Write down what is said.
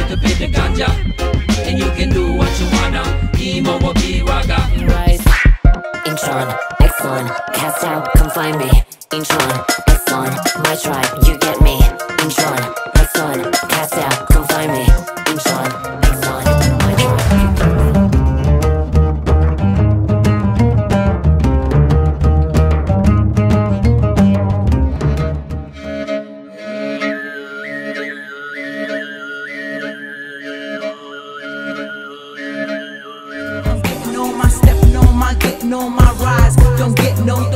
to pay the ganja. And you can do what you wanna. Emo will be raga. Rise. Intron, Exxon, cast out, come find me. Intron, Exxon, my tribe, you get me. Intron, Exxon, cast out, come find me. Intron, Exxon, my tribe, you get me. I'm getting on my step, on my rise. Don't get no